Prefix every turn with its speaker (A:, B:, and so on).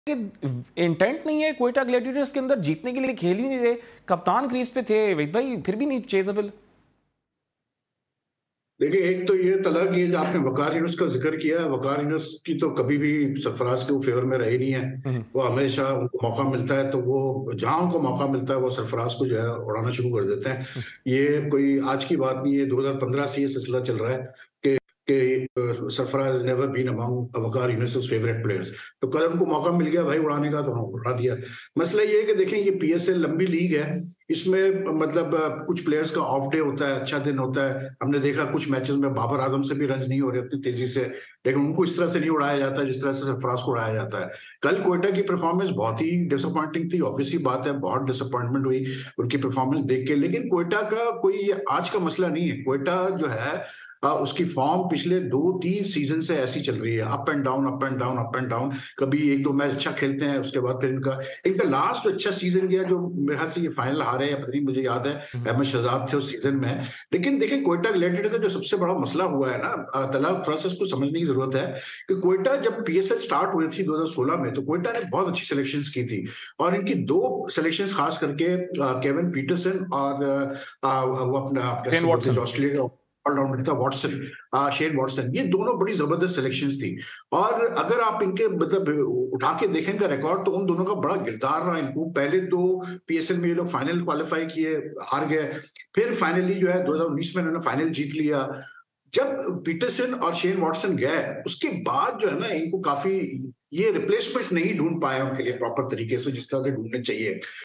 A: कि इंटेंट नहीं है क्वेटा ग्लैडिएटर्स के अंदर जीतने के लिए, खेल ही नहीं रहे। कप्तान क्रीज पे थे वहीद भाई, फिर भी नहीं चेजेबल।
B: देखिए, एक तो ये तलक ये जो आपने वकार यूनुस का जिक्र किया है, वकार यूनुस की तो कभी भी सरफराज के फेवर में रही नहीं है। वो हमेशा उनको मौका मिलता है तो वो जहां उनको मौका मिलता है वो सरफराज को जो है उड़ाना शुरू कर देते हैं। ये कोई आज की बात नहीं है, 2015 से ये सिलसिला चल रहा है कि Sarfaraz never been among Waqar Younis favourite players. तो कल उनको मौका मिल गया भाई उड़ाने का, तो उन्होंने उड़ा दिया। मसला ये है कि देखें, ये पीएसएल लंबी लीग है। इसमें मतलब कुछ प्लेयर्स का ऑफ डे होता है, अच्छा दिन होता है। हमने देखा कुछ मैचेस में बाबर आजम से भी रन नहीं हो रहे उतनी तेजी से, लेकिन उनको इस तरह से नहीं उड़ाया जाता जिस तरह से सरफराज को उड़ाया जाता है। कल कोयटा की परफॉर्मेंस बहुत ही डिसअपॉइंटिंग थी, ऑब्वियसली बात है, बहुत डिसअपॉइंटमेंट हुई उनकी परफॉर्मेंस देख के। लेकिन कोयटा का कोई आज का मसला नहीं है। कोयटा जो है उसकी फॉर्म पिछले 2-3 सीजन से ऐसी चल रही है, up and down, up and down, up and down. कभी एक दो मैच अच्छा खेलते हैं, उसके बाद फिर इनका लास्ट अच्छा सीजन गया जो मेरे ख्याल से ये फाइनल हारे या पता नहीं, मुझे याद है अहमद शहजाद थे उस सीजन में। लेकिन देखिए, कोयटा ग्लैडिएटर का जो सबसे बड़ा मसला हुआ है ना, तलब थोड़ा सा इसको समझने की जरूरत है कि कोयटा जब पीएसएल स्टार्ट हुई थी 2016 में, तो कोयटा ने बहुत अच्छी सिलेक्शंस की थी। और इनकी दो सिलेक्शंस खास करके केविन पीटरसन और वो अपना
A: शेन
B: कैसे बोलते हैं
A: वॉटसन।
B: ऑस्ट्रेलिया ऑलराउंडर था, वॉटसन, शेन वॉटसन, ये दोनों बड़ी जबरदस्त सिलेक्शंस थी। और अगर आप इनके मतलब उठा के देखें का रिकॉर्ड, तो उन दोनों का बड़ा गिरदार रहा। इनको पहले दो पीएसएल में ये लोग फाइनल क्वालिफाई किए, हार गए। फिर फाइनली जो है 2019 में इन्होंने फाइनल जीत लिया। जब पीटरसन और शेन वॉटसन गए उसके बाद जो है ना, इनको काफी ये रिप्लेसमेंट नहीं ढूंढ पाए उनके लिए प्रॉपर तरीके से जिस तरह से ढूंढने चाहिए।